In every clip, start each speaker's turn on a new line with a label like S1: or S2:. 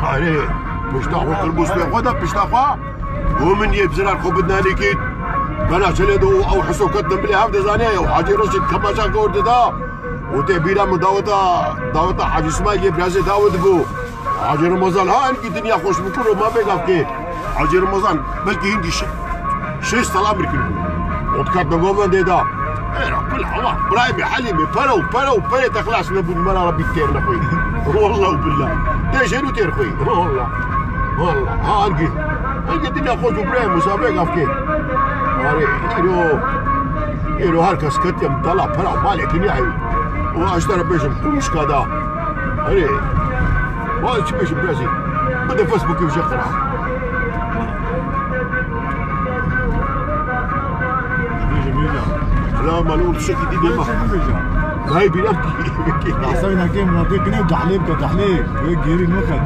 S1: عليه بيشتاقوا القلبوس في غدا بيشتاقوا ومن يبزر الخبدنا ليكيد بنا شلدو او حسو كتن بلي هفده زانيه وحاجي رشد كما شا قورد دا وتبينا دعوتا حاجي اسماعيل برازي داود بو حاجي رمضان ها انك الدنيا خوش بكره ما بيقف كي حاجي رمضان بلكي هندي شي سلام ركن وتكات نقوم دا كل الله برايم حليمي فلو تخلص نبو المرا ربي كثير نخوي والله وبالله ليش هنو تير خوي والله ها انك الدنيا خوش برايم مسابقه في كي يرو هالكاس كتم طلع فلو مالك نياي واشترى بيشم كلش كذا هري ما تشبيش برازيل بدا فيسبوك يشخر لا ما نقول شكل دي ما هاي بينبكي
S2: عصينا كم نعطيك كنيب تحليب جيري نخل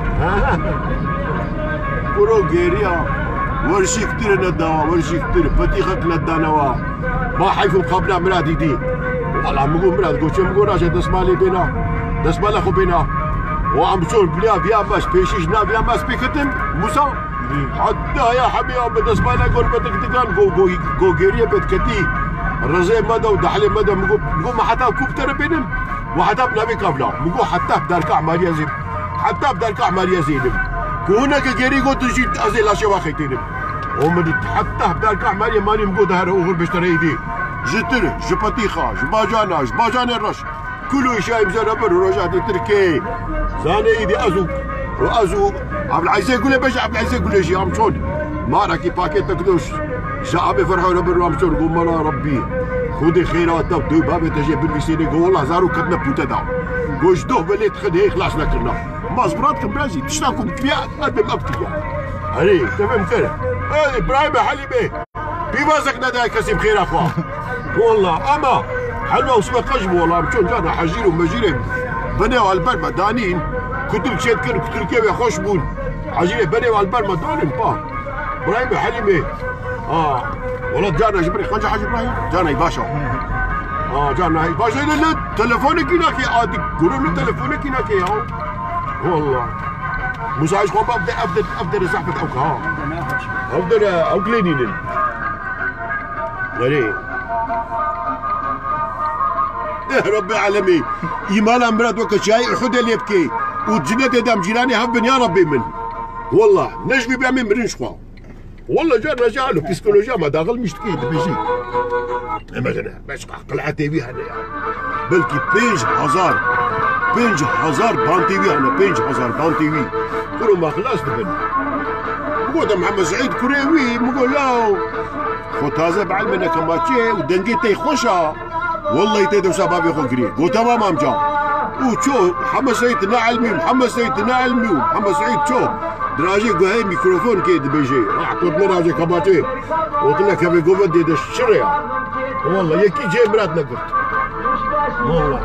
S1: ورو جيريا ورشي كتير ندوا ورشي كتير فتيخك ندانوا ما حيفهم قبل مرادي دي والله مقول مراد قلت شو مقول عشان تسمع لي بينا تسمع لأخو بينا وعم شور بليا بيا باش بيشيش نابيا باش بيكتم موسى حتى يا حبيبي بتسمع لك قول بدك تكان جو جيريا بتكتي الرزاق مدى ودحلي مدى مقول ما حتى كوبتر بينهم وحتى بنبي كافلا مقول حتى بدارك عمالية زين حتى بدارك عمالية زينهم كونك جيري قلت تجي أزيل أشياء خيتينهم ومن حتى بدارك عمالية ماني مقول ده هو بيشتري دي جتر جبطيخة جباجانا الرش كله شايب زربر ورجعت تركي زاني ايدي وازو عبد العزيز يقول لي باش عبد العزيز يقول لي شي عم شون ما راكي باكيت تكدوش شعبي فرحوا ربر عم شون قول مالا ربي خذي خيرات دو بابي تجي بالبيسيني قول والله زارو كتنا بوتا داو قوش دوه بليت خد هيك خلاص لكنا ما صبراتكم برازي تشتاكم فيها قدم ابكيا هري تفهم كده هاي ابراهيم حليبي بيبازك نداي كسب خير اخوان والله اما حلوه وسمه قجبه والله مشون كان حجير ومجير بنيوا البرمه دانين كنت مشيت كنت كيف خوش بون حجير بنيوا البرمه دانين با ابراهيم حليمي والله جانا جبري خنجة حاج ابراهيم جانا باشا جانا باشا لا تليفونك هناك يا عادي قولوا له تليفونك هناك يا والله مش عايش خواب ابدا زحمه اوك ابدا اوكلينين غريب يا ربي العالمين يمالا مراد وقت شاي احد اللي يبكي وجنته دام جيراني هبن يا ربي من والله نجمي بيعمل مرنش خوا والله جانا جاله بسيكولوجيا ما داخل مشتكي بيجي مثلا باش قلعتي بيها انا بلكي 5000 بان تي في انا 5000 بان تي في كلهم ما خلاص دبن بقول محمد سعيد كريوي بقول لا خو هذا بعلمنا كماتشي ودنقيتي خوشا والله يتدو شباب يخو كري قول تمام ام جا وشو محمد سعيد نعلمي ومحمد سعيد شو دراجي قهي ميكروفون كيد بيجي راح تطلع دراجي كماتشي قلت لك كيف يقول بدي الشريعه والله يكي جاي مرات نقرت والله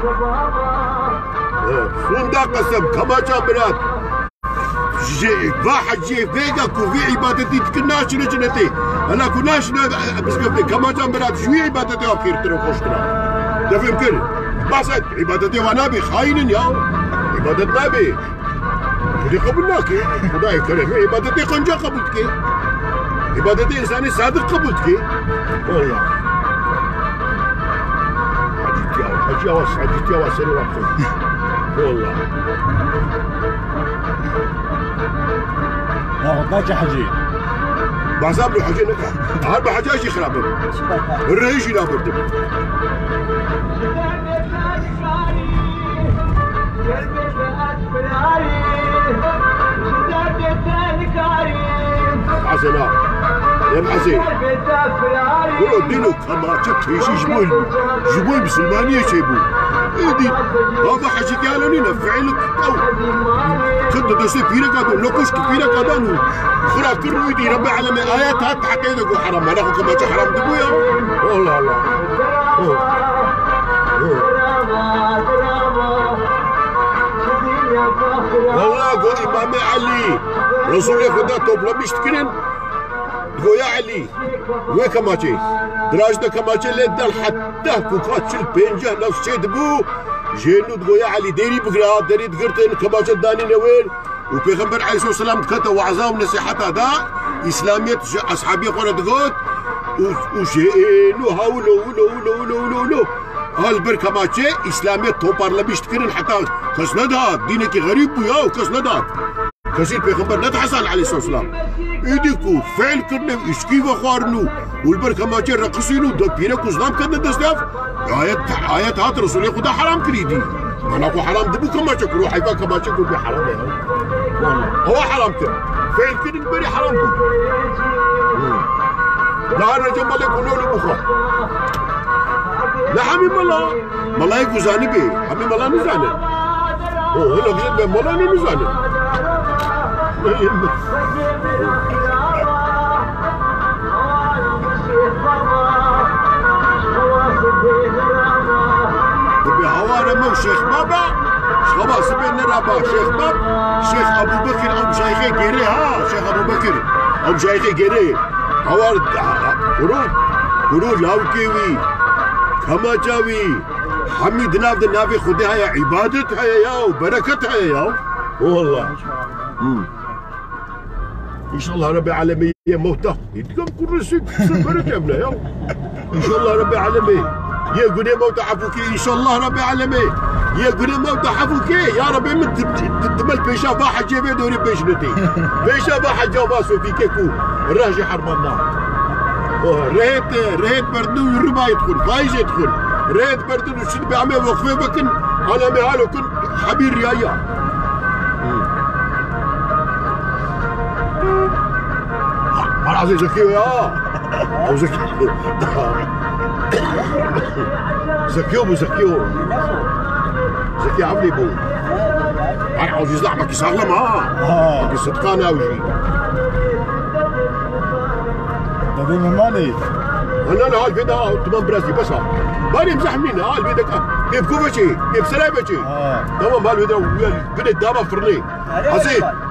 S1: فوندا قسم كماتشا مرات جي واحد جي فيجا كوفي عبادتي تكناش نجنتي انا كناش بس قبل كماتشا مرات شوي عبادتي اخير ترى خوشتنا تفهم كده بس عبادتي ونبي خاين يا عبادة نبي اللي قبلناك خداي كريم عبادتي قنجة قبلتك عبادتي انساني صادق قبلتك والله حجيتي يا سري وقتي والله
S2: لا غطاك حجي
S1: بعزام له حجي نكا هرب حجاج يخرب الرئيس لا برد حسنا يا محسن قولوا دينو كما تكفيش جبوي بسلمانية شيبو ايدي هذا حاجة قالوا لنا فعلك او كنت دوسي فينا قادو نقوش كفينا قادانو خرا كرو ايدي ربي على آيات هات حكينا قو حرام هناخو كما حرام دبويا والله الله والله قول إمام علي رسول خدا توبلا مشتكرين قول يا علي وين كماتشي دراجنا كماتشي لدال حتى كوكاتش البنجة نفس شي دبو جينو تقول يا علي ديري بقرا ديري تقرتن كماتشي داني نوين وبيغمبر عليه الصلاة والسلام كتا وعظام نصيحة دا إسلامية أصحابي قولة تقول وشيئين وهولو ولو ولو ولو ولو هالبركة ماشي إسلامية توبار لبيش تكرن حتى كس ندهات دينك غريب ويا وكس ندهات كسير بيغمبر ندحسن عليه الصلاة والسلام إيديكو فعل كرنو إشكي وخارنو والبركة ماشي رقصينو دبينك وزنام كدنا دستاف آيات هات رسولي خدا حرام كريدي أنا أقول حرام دبو كما شكرو حيفا كما شكرو بحرام يا والله هو حرام كر فعل كرن بري حرام كر لا رجل ملك ولو بخار لا حميم الله ملايك وزاني بي حميم الله نزاني هنا بجد بي ملايك نزاني تبي هوانا مو شيخ بابا خلاص سبينا رابا شيخ باب شيخ ابو بكر او شيخي جيري ها شيخ ابو بكر او شيخي جيري هوار قرود لاو كيوي كما جاوي حميد نافذ النافي خدها يا عبادتها يا وبركتها يا والله ان شاء الله رب العالمين موته يدكم كل شيء بركه ابنا يا ان شاء الله رب العالمين يا قولي موته عفوكي ان شاء الله رب العالمين يا قولي موته عفوكي يا ربي من تمل بيشا باحه جيبي دوري بيشنتي بيشا باحه جواسو في كيكو الراجي حرم النار ريت بردو الربا يدخل فايز يدخل ريت بردو الشد بيعمل وقفه بكن على مهاله كن حبير ريايا عايز زكيو يا او زكيو زكيو بو زكيو زكي عملي بو انا عاوز يزعمك يسلم ها صدقانه او شيء
S2: تبي من مالي
S1: انا هالفيدا تمام براسي بس بالي مزحمين هالفيدا يبكوا بشي يبسلا بشي تمام هالفيدا بدي دابا فرني حسين